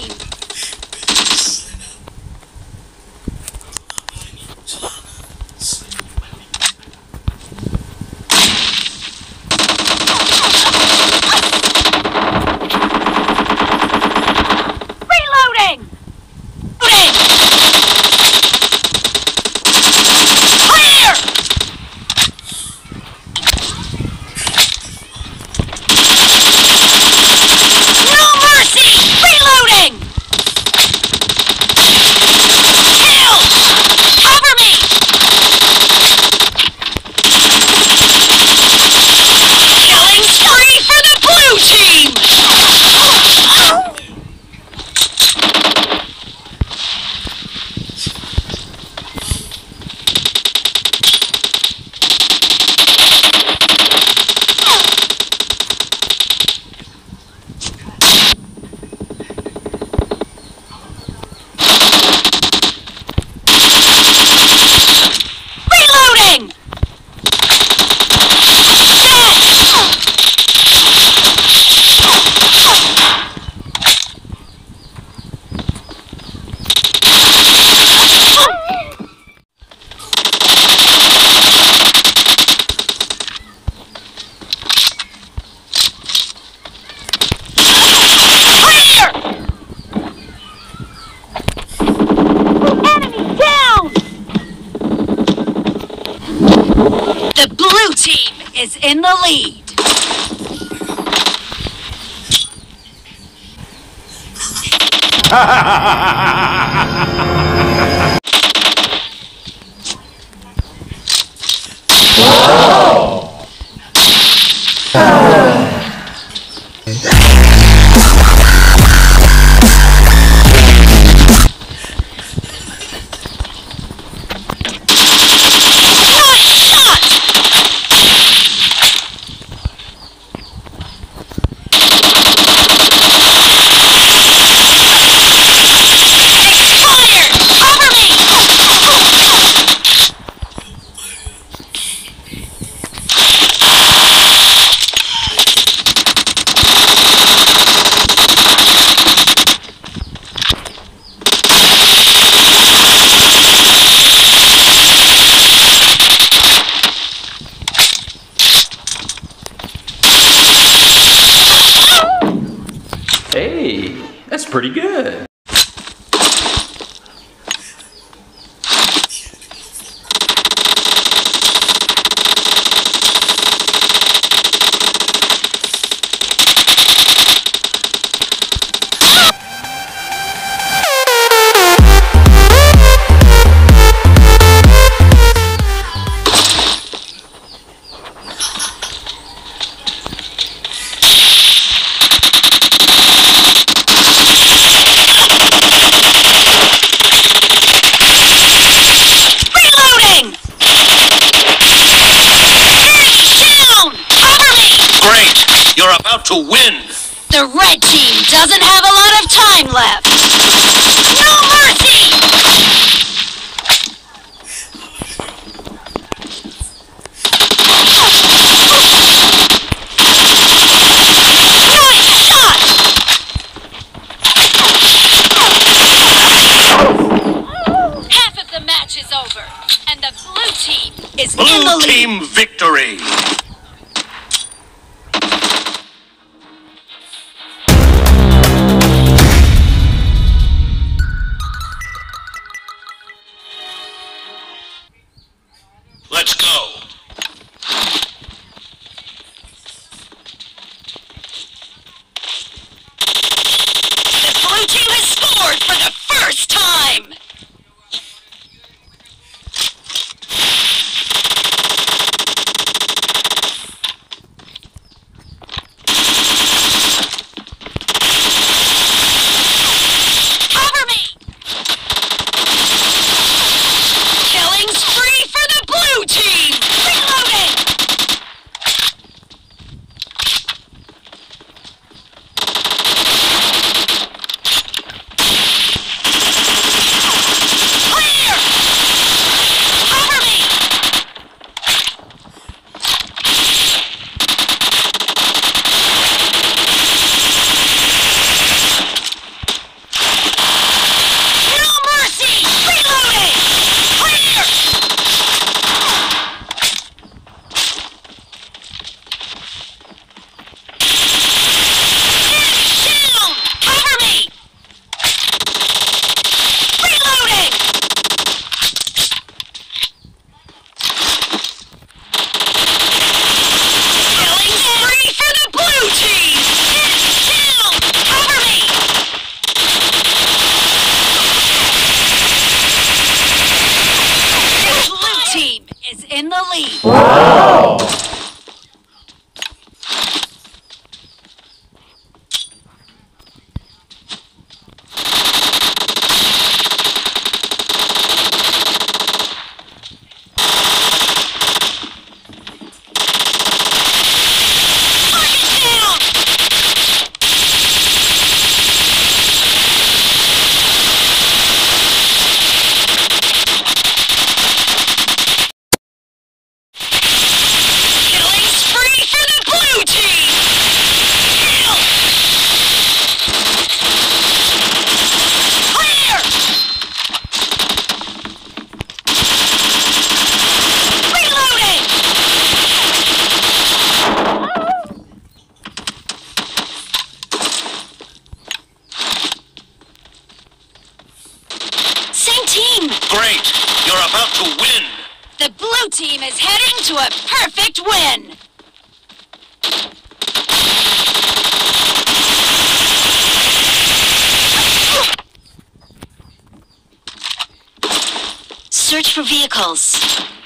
team. Reloading! Clear! No mercy! Reloading! Kill! Cover me! Killing spree for the blue team! Reloading! Clear! Enemy down! The blue team is in the lead. Nice shot! Expired! Cover me! Hey, that's pretty good. Reloading! Enemy down! Cover me! Great! You're about to win! The red team doesn't have a lot of time left. No mercy! Nice shot! Half of the match is over, and the blue team is in the Blue lead. team victory! Let's go! The blue team has scored for the first time! Cover me! Killing spree for the blue team! Reloading! Wow! Great! You're about to win! The blue team is heading to a perfect win! Search for vehicles.